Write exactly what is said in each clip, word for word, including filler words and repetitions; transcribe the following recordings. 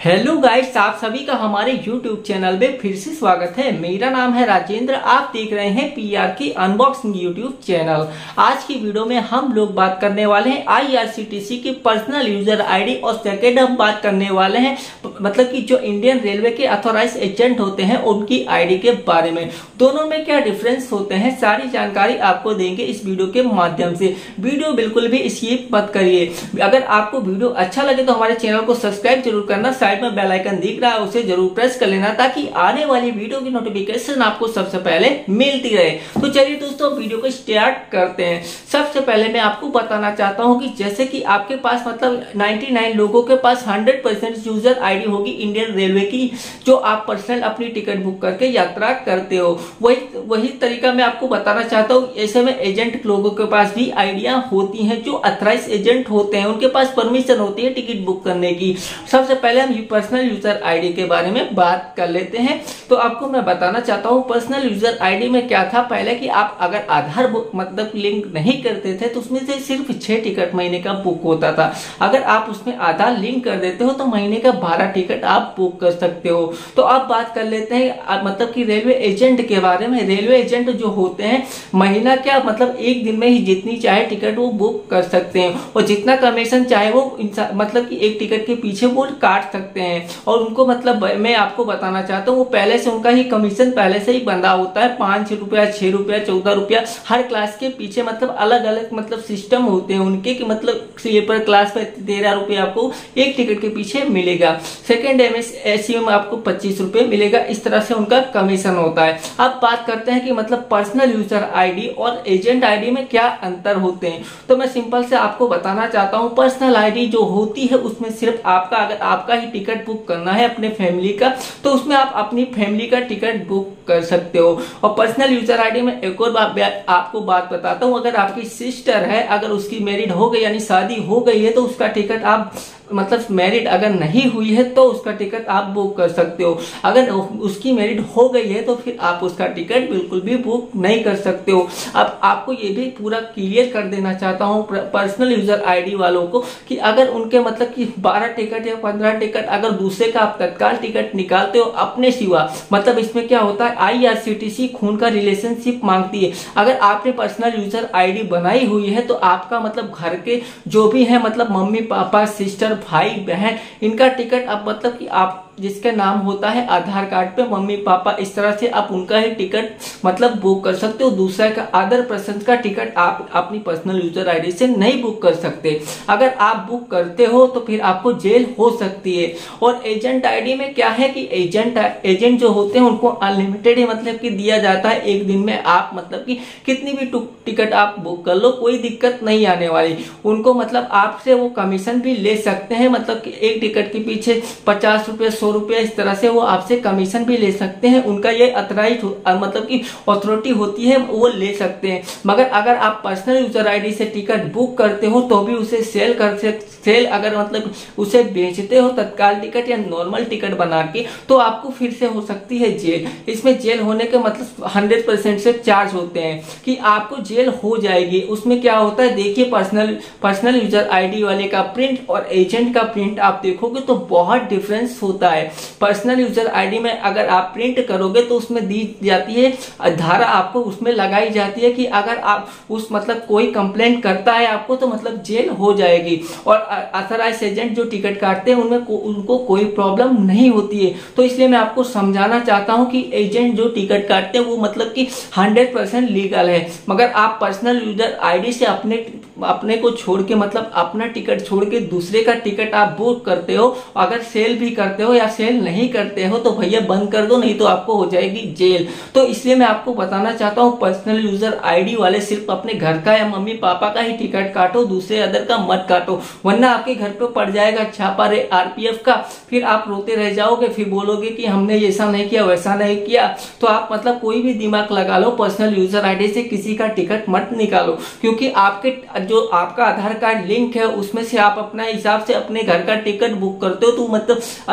Hello guys, आप सभी का हमारे यूट्यूब चैनल में फिर से स्वागत है। मेरा नाम है राजेंद्र, आप देख रहे हैं पीआर की अनबॉक्सिंग यूट्यूब चैनल। आज की वीडियो में हम लोग बात करने वाले हैं आईआरसीटीसी की पर्सनल यूजर आईडी और सेकेंड हम बात करने वाले हैं मतलब कि जो इंडियन रेलवे के अथॉराइज एजेंट होते हैं उनकी आईडी के बारे में। दोनों में क्या डिफरेंस होते हैं, सारी जानकारी आपको देंगे इस वीडियो के माध्यम से। वीडियो बिल्कुल भी स्किप मत करिए। अगर आपको वीडियो अच्छा लगे तो हमारे चैनल को सब्सक्राइब जरूर करना, साइड में बेल आइकन दिख रहा है उसे जरूर प्रेस कर लेना ताकि आने वाली वीडियो की नोटिफिकेशन आपको सबसे पहले मिलती रहे। तो चलिए दोस्तों, वीडियो को स्टार्ट करते हैं। सबसे पहले मैं आपको बताना चाहता हूं कि जैसे कि आपके पास मतलब निन्यानवे लोगों के पास हंड्रेड परसेंट यूजर आईडी होगी इंडियन रेलवे की, जो आप पर्सनल अपनी टिकट बुक करके यात्रा करते हो। वही वही तरीका मैं आपको बताना चाहता हूँ। ऐसे में एजेंट लोगों के पास भी आइडिया होती हैं, जो अथराइज एजेंट होते हैं उनके पास परमिशन होती है टिकट बुक करने की। सबसे पहले हम पर्सनल यूजर आईडी के बारे में बात कर लेते हैं। तो आपको मैं बताना चाहता हूं पर्सनल यूजर आईडी में क्या था पहले कि आप अगर आधार मतलब लिंक नहीं करते थे तो उसमें से सिर्फ छह टिकट महीने का बुक होता था। अगर आप उसमें आधार लिंक कर देते हो तो महीने का बारह टिकट आप बुक कर सकते हो। तो अब बात कर लेते हैं मतलब कि रेलवे एजेंट के बारे में। रेलवे एजेंट जो होते हैं महीना क्या मतलब एक दिन में ही जितनी चाहे टिकट वो बुक कर सकते हैं और जितना कमीशन चाहे वो मतलब कि एक टिकट के पीछे वो काट सकते हैं। और उनको मतलब मैं आपको बताना चाहता हूँ वो पहले से उनका ही कमीशन पहले से ही बंधा होता है। पांच रुपया, छह रुपया, चौदह रुपया हर क्लास के पीछे मतलब अलग अलग मतलब सिस्टम होते हैं उनके कि मतलब स्लीपर क्लास में तेरह रुपये आपको एक टिकट के पीछे मिलेगा। सेकेंड एम एस एसी में आपको पच्चीस रुपये मिलेगा। इस तरह से उनका कमीशन होता है। अब बात करते हैं कि मतलब पर्सनल यूजर आईडी और एजेंट आईडी में क्या अंतर होते हैं। तो मैं सिंपल से आपको बताना चाहता हूँ पर्सनल आईडी जो होती है उसमें सिर्फ आपका अगर आपका ही टिकट बुक करना है अपने फैमिली का तो उसमें आप अपनी फैमिली का टिकट बुक कर सकते हो। और पर्सनल यूजर आईडी में एक और बात आपको बात बताता हूँ, अगर आपकी सिस्टर है अगर उसकी मैरिड हो गई यानी शादी हो गई है तो उसका टिकट आप मतलब मैरिड अगर नहीं हुई है तो उसका टिकट आप बुक कर सकते हो। अगर उसकी मैरिड हो गई है तो फिर आप उसका टिकट बिल्कुल भी बुक नहीं कर सकते हो। अब आपको ये भी पूरा क्लियर कर देना चाहता हूँ पर्सनल यूजर आईडी वालों को कि अगर उनके मतलब कि बारह टिकट या पंद्रह टिकट अगर दूसरे का आप तत्काल टिकट निकालते हो अपने सिवा, मतलब इसमें क्या होता है आईआरसीटीसी खून का रिलेशनशिप मांगती है। अगर आपने पर्सनल यूजर आईडी बनाई हुई है तो आपका मतलब घर के जो भी है मतलब मम्मी पापा सिस्टर भाई बहन इनका टिकट अब मतलब कि आप जिसके नाम होता है आधार कार्ड पे मम्मी पापा, इस तरह से आप उनका ही टिकट मतलब बुक कर सकते हो। दूसरा का अदर पर्सन का टिकट आप अपनी पर्सनल यूजर आईडी से नहीं बुक कर सकते। अगर आप बुक करते हो तो फिर आपको जेल हो सकती है। और एजेंट आईडी में क्या है कि एजेंट एजेंट जो होते हैं उनको अनलिमिटेड ही मतलब कि दिया जाता है। एक दिन में आप मतलब कि कितनी भी टिकट आप बुक कर लो, कोई दिक्कत नहीं आने वाली। उनको मतलब आपसे वो कमीशन भी ले सकते हैं, मतलब कि एक टिकट के पीछे पचास रुपए सौ रुपया इस तरह से वो आपसे कमीशन भी ले सकते हैं। उनका ये अथराइज मतलब कि अथॉरिटी होती है वो ले सकते हैं। मगर अगर आप पर्सनल यूजर आईडी से टिकट बुक करते हो तो भी उसे सेल कर सेल अगर मतलब उसे बेचते हो तत्काल टिकट या नॉर्मल टिकट बना के तो आपको फिर से हो सकती है जेल। इसमें जेल होने के मतलब हंड्रेड परसेंट से चार्ज होते हैं कि आपको जेल हो जाएगी। उसमें क्या होता है देखिए, पर्सनल पर्सनल यूजर आईडी वाले का प्रिंट और एजेंट का प्रिंट आप देखोगे तो बहुत डिफरेंस होता है। पर्सनल यूजर आईडी में अगर आप प्रिंट करोगे तो उसमें दी जाती है धारा, आपको उसमें लगाई जाती है कि अगर आप उस मतलब कोई कंप्लेंट करता है आपको तो मतलब जेल हो जाएगी। और अथराइज एजेंट जो टिकट काटते हैं उनमें को, उनको कोई प्रॉब्लम नहीं होती है। तो इसलिए मैं आपको समझाना चाहता हूं कि एजेंट जो टिकट काटते हैं वो मतलब कि हंड्रेड परसेंट लीगल है। मगर आप पर्सनल यूजर आईडी से अपने अपने को छोड़ के मतलब अपना टिकट छोड़ के दूसरे का टिकट आप बुक करते हो, अगर सेल भी करते हो या सेल नहीं करते हो तो भैया बंद कर दो, नहीं तो आपको हो जाएगी जेल। तो इसलिए मैं आपको बताना चाहता हूँ पर्सनल यूजर आईडी वाले सिर्फ अपने घर का या मम्मी पापा का ही टिकट काटो, दूसरे अदर का मत काटो, वरना आपके घर पे पड़ जाएगा छापा आरपीएफ का। फिर आप रोते रह जाओगे, फिर बोलोगे कि हमने ऐसा नहीं किया वैसा नहीं किया। तो आप मतलब कोई भी दिमाग लगा लो, पर्सनल यूजर आईडी से किसी का टिकट मत निकालो, क्योंकि आपके जो आपका आधार कार्ड लिंक है उसमें से आप अपना हिसाब से अपने घर का टिकट बुक करते हो तो मतलब चेक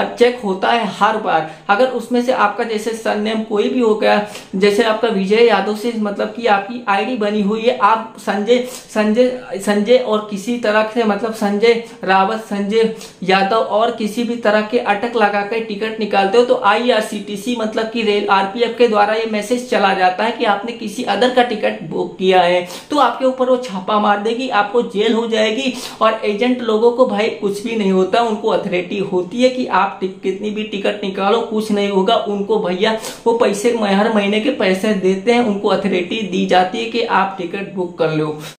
होता है हर बार। अगर उसमें से आपका जैसे सरनेम कोई भी हो गया, जैसे आपका विजय यादव से मतलब कि आपकी आईडी बनी हुई है, आप संजय संजय संजय और किसी तरह से मतलब संजय रावत, संजय यादव और किसी भी तरह के अटक लगाकर टिकट निकालते हो तो आईआरसीटीसी मतलब कि रेल आरपीएफ के द्वारा ये मैसेज चला जाता है कि आपने किसी अदर का टिकट बुक किया है, तो आपके ऊपर वो छापा मार देगी, आपको जेल हो जाएगी। और एजेंट लोगों को भाई कुछ भी नहीं होता, उनको अथॉरिटी होती है कि आप कितनी भी टिकट निकालो कुछ नहीं होगा। उनको भैया वो पैसे हर महीने के पैसे देते हैं, उनको अथॉरिटी दी जाती है कि आप टिकट बुक कर लो।